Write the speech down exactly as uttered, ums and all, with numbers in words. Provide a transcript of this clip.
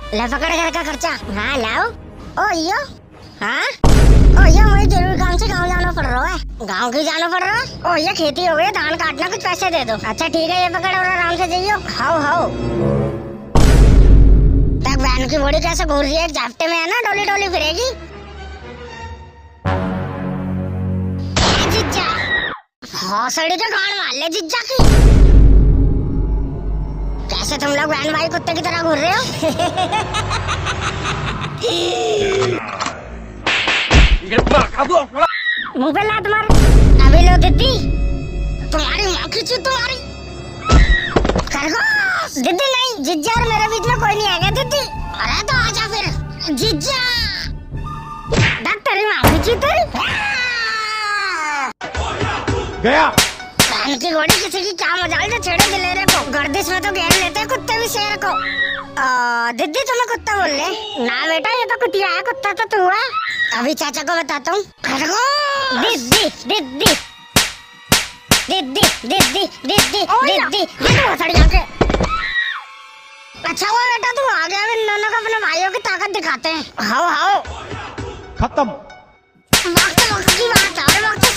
ले पकड़ घर का खर्चा। हाँ लाओ। ओ यो हाँ ओ ये मुझे जरूरी काम से गाँव जाना पड़ रहा है। गाँव क्यों जाना पड़ रहा है? ओ ये खेती हो गई, धान काटना, कुछ पैसे दे दो। अच्छा ठीक है, ये पकड़ और आराम से जाइयो। हाउ हाउ तक बहन की बॉडी कैसे घूर रही है, एक झापटे में है ना, डोली डोली फिरेगी। जिज्जा हौसड़ी के गाड़ मार ले जिज्जा की। कैसे तुम लोग बहन भाई कुत्ते की तरह घूर रहे हो? मुंह पे लात मार। अभी लो दीदी, तुम्हारी माँ की चीज तुम्हारी। खरगोश दीदी नहीं, जिज्जा और मेरे बीच में कोई नहीं आएगा दीदी। अरे तो आजा फिर जिज्जा। तेरी माँ की चीज तेरी गया। बहन की घोड़ी किसी की क्या मजाल जो छेड़े दिलेरे को। गर्दिश में तो घेर लेते कुत्ते भी शेर को। दीदी तुम्हें कुत्ता बोल ले ना बेटा, ये तो कुतिया है, कुत्ता तो तू है। अभी चाचा को बताता हूँ। दीदी दीदी दीदी दीदी दीदी दीदी दीदी। अच्छा हुआ बेटा तू आ गया, इन दोनों को अपने भाइयों की ताकत दिखाते हैं। हाओ हाओ खत्म। वक्त वक्त की बात है, वक्त